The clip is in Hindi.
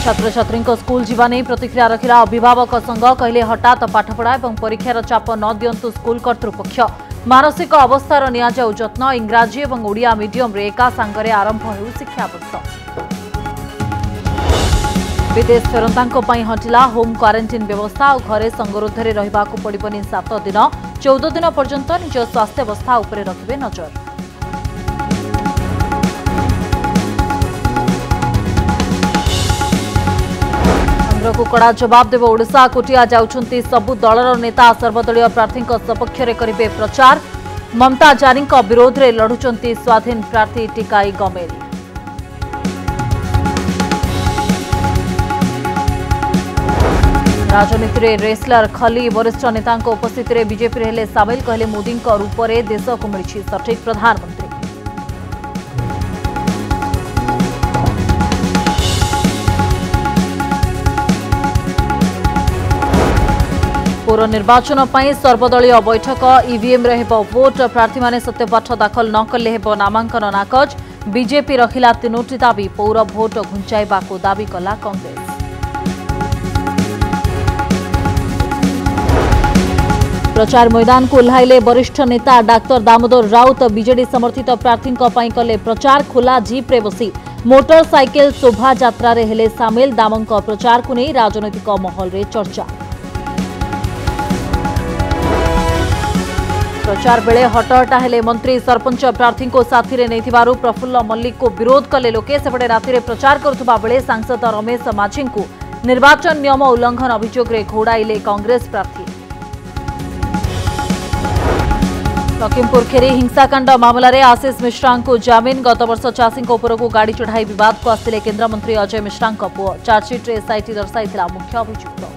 छात्र छात्री स्कूल जीवा नहीं प्रतिक्रिया रखिला अभिभावक संघ कहले हठात पाठपढ़ा और परीक्षार चाप न दिंतु स्कूल कर्तृपक्ष मानसिक अवस्थार नियाजाऊ जत्न इंग्राजी और ओडिया मीडियम रे एका सांगरे आरंभ हो शिक्षा वर्ष विदेश फेरंतांको पई हटिला होम क्वारंटाइन व्यवस्था और घरे संगरोध में रहिबा को पड़िबनी 7 दिन 14 दिन पर्यंत निज स्वास्थ्य अवस्था उपरे रखिबे नजर। को कड़ा जवाब देव ओडिशा कोटिया जाउछंती सबु दलर नेता सर्वदलीय प्रार्थी सपक्ष में करेंगे प्रचार ममता जानी विरोध में लड़ुचंती स्वाधीन प्रार्थी टिकाई गमेरी। राजनीति में रेसलर खली वरिष्ठ नेता उपस्थित में बीजेपी हेले सामिल कहले मोदी रूप में देश को मिली सठिक प्रधानमंत्री। पौर निर्वाचन पर सर्वदलीय बैठक ईवीएम रे हेबो वोट प्रार्थी माने सत्यपाठ दाखल न कले हेबो नामांकन नाकच बीजेपी रखिला 3टी दाबी पौर भोट घुंचाइबा को दाबी कला कांग्रेस। प्रचार मैदान को ओह्लाइले वरिष्ठ नेता डाक्टर दामोदर राउत बीजेडी समर्थित प्रार्थी कले प्रचार खोला जीप रे बसी मोटरसाइकेल शोभा यात्रा रे हेले सामिल दामंक प्रचार को नहीं राजनैतिक महल रे चर्चा। प्रचार बेले हटहटा हेले मंत्री सरपंच प्रार्थी को साथी रे नैथिबारु प्रफुल्ल मल्लिक को विरोध कले लोके सेपटे राति प्रचार करुवा बेले सांसद रमेश माझी को निर्वाचन नियम उल्लंघन अभियोग रे घोड़ाइले कांग्रेस प्रार्थी। लखीमपुर खेरी हिंसाकांड मामला रे आशीष मिश्रा को जामिन गत वर्ष चाषी उपर को गाड़ी चढ़ाई विवाद को आसिले केन्द्रमंत्री अजय मिश्रा पुओ चार्जसीट रे एसआईटी दर्शाई मुख्य अभियुक्त।